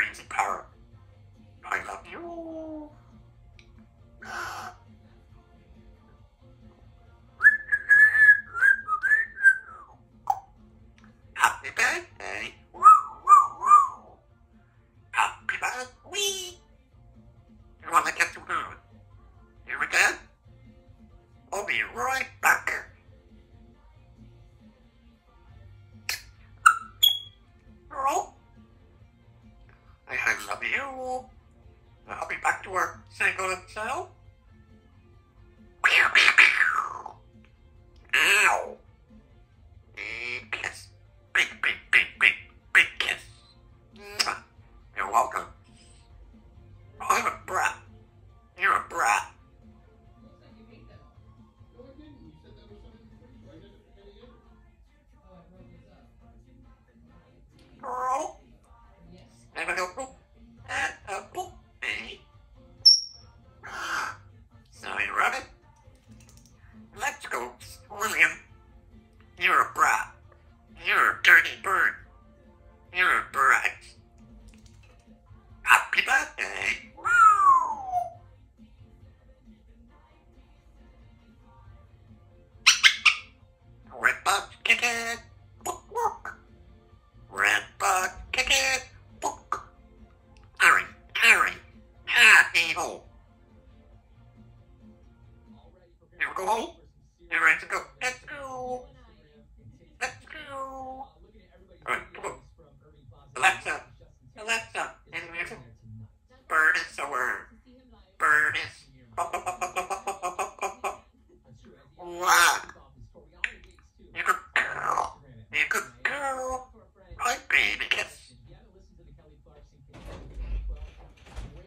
crazy parrot. I love you. Happy birthday. Woo, woo, woo. Happy birthday. Wee. You want to get to food? Here we go. I'll be right back. Oh. I love you. I'll be back to work. Single and so. Ow. Big kiss. Big, big, big, big, big kiss. You're welcome. I'm a brat. You're a brat. Oh. Have a go. And a book. So you rub it. Let's go, William. You're a brat. You're a dirty bird. You're a brat. Happy birthday. Woo! Red bug, kick it. Book, book. Red bug, kick it. Book. Harry, Harry. Ha-hey-ho. Here we go home. You're ready to go. Let's go.